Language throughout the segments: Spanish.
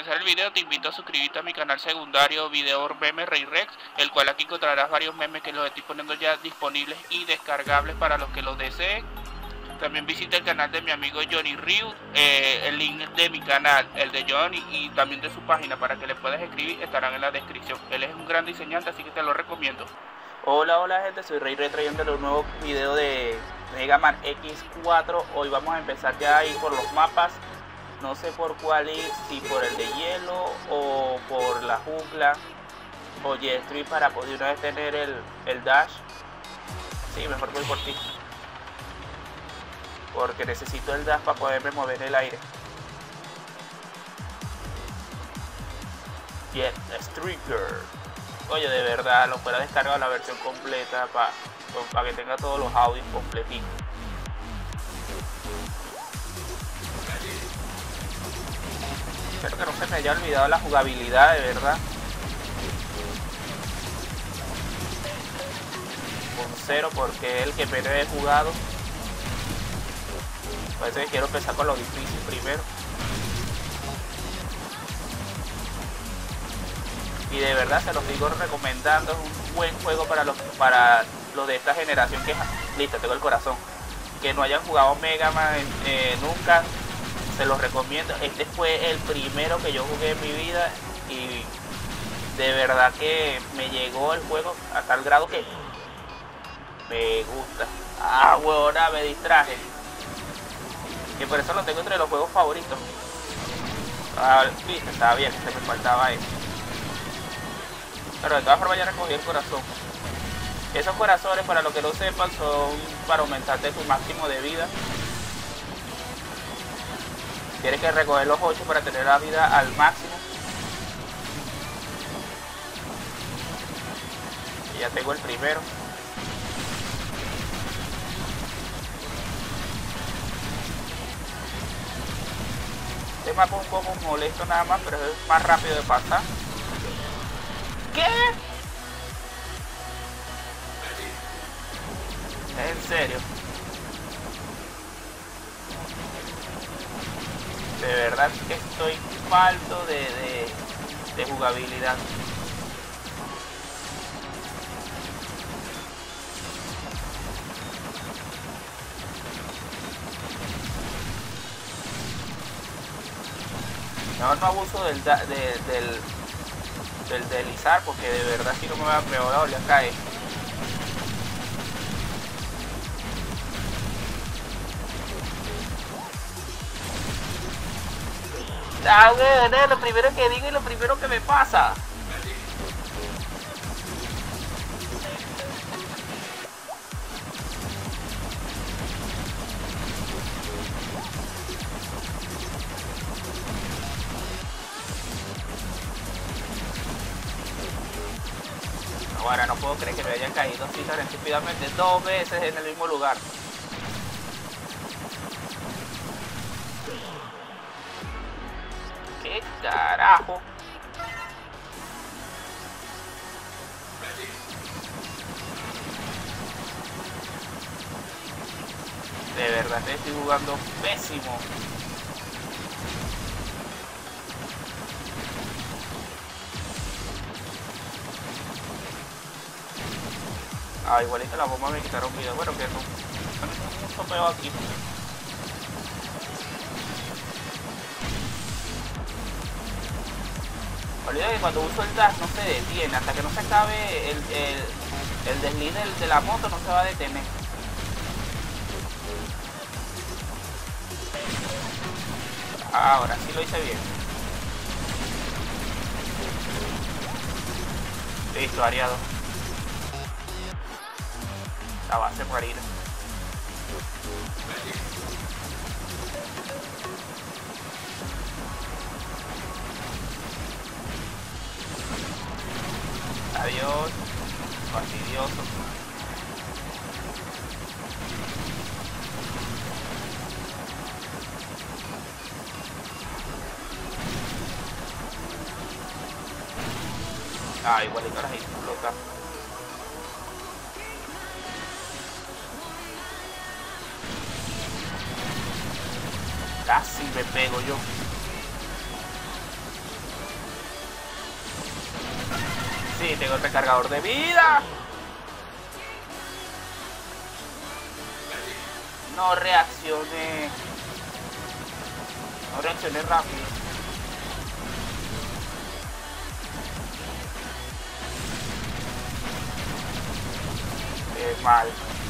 comenzar el video te invito a suscribirte a mi canal secundario Video Meme Rey Rex, el cual aquí encontrarás varios memes que los estoy poniendo ya disponibles y descargables para los que los deseen. También visita el canal de mi amigo Johnny Ryu, el link de mi canal, el de Johnny y también de su página para que le puedas escribir estarán en la descripción. Él es un gran diseñante, así que te lo recomiendo. Hola gente, soy Rey Rex trayéndole un nuevo video de Mega Man X4. Hoy vamos a empezar ya a ir por los mapas. No sé por cuál ir, si por el de hielo o por la jungla o Jet Street para poder una vez tener el dash. Sí, mejor voy por ti, porque necesito el dash para poderme mover en el aire. Jet Streaker. Oye, de verdad, lo fuera descargado la versión completa para que tenga todos los audios completitos. Espero que no se me haya olvidado la jugabilidad, de verdad. Con 0 porque es el que menos he jugado. Por eso que quiero empezar con lo difícil primero. Y de verdad se los sigo recomendando, es un buen juego para los de esta generación que listo, tengo el corazón. Que no hayan jugado Mega Man nunca, se los recomiendo. Este fue el primero que yo jugué en mi vida y de verdad que me llegó el juego a tal grado que me gusta. Ah, huevona, me distraje. Que por eso lo tengo entre los juegos favoritos. Ah, viste, estaba bien, se me faltaba eso. Pero de todas formas ya recogí el corazón. Esos corazones, para los que no sepan, son para aumentarte tu máximo de vida. Tienes que recoger los 8 para tener la vida al máximo. Y ya tengo el primero. Este mapa es un poco molesto nada más, pero es más rápido de pasar. ¿Qué? ¿En serio? De verdad que estoy falto de jugabilidad. Mejor no abuso del deslizar, porque de verdad si no me voy a volver a caer. Ah, bueno, lo primero que digo y lo primero que me pasa. Ahora no puedo creer que me hayan caído así tan estúpidamente 2 veces en el mismo lugar. ¿Qué carajo? De verdad que estoy jugando pésimo. Ah, igualito la bomba me quitaron vida. Bueno, que no. Mucho peo aquí. Olvida que cuando uso el dash no se detiene. Hasta que no se acabe el desliz de la moto no se va a detener. Ahora sí lo hice bien. Listo, ariado. La base por ir. Adiós, fastidioso. Ah, igualito las explota. Casi me pego yo. Sí, tengo el recargador de vida. No reaccioné. No reaccioné rápido. Mal.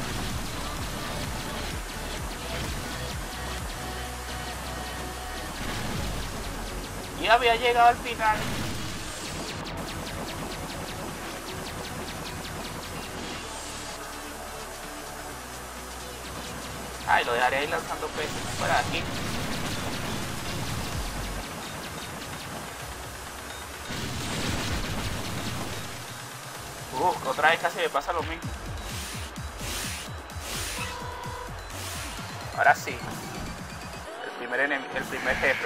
Y había llegado al final. Ay, lo dejaré ahí lanzando peces fuera de aquí. Otra vez casi me pasa lo mismo. Ahora sí. El primer jefe.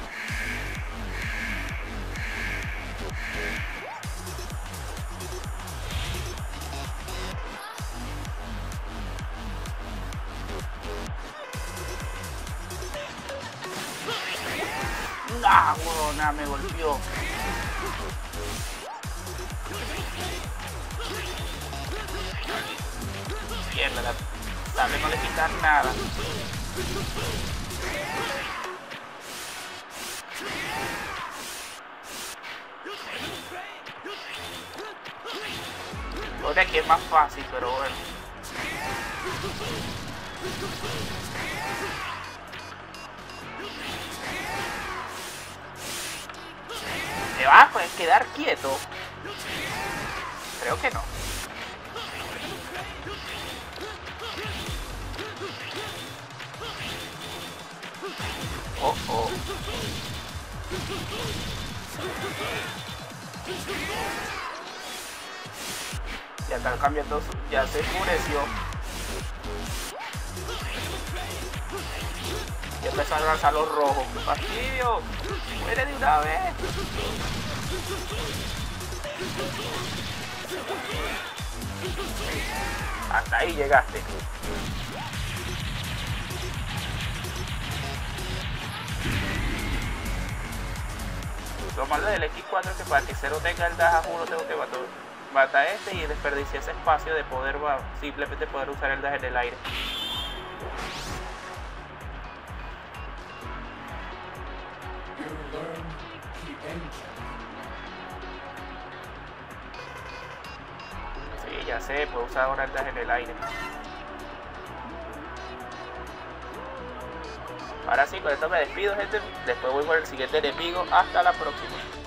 ¡Ah, huevona! Me golpeó. Mierda, la sable no le quita nada. Lo de aquí es más fácil, pero bueno. ¿Te vas a quedar quieto? Creo que no. Oh, oh. Ya está cambiando, ya se enfureció. Ya empezó a lanzar los rojos. ¡Qué fastidio! ¡Muere de una vez! Hasta ahí llegaste. Lo malo del X4 es que para que Zero tenga el dash a juro tengo que matar este y desperdiciar ese espacio de poder simplemente poder usar el dash en el aire. Sí, ya sé, puedo usar ahora el dash en el aire. Ahora sí, con esto me despido, gente. Después voy por el siguiente enemigo. Hasta la próxima.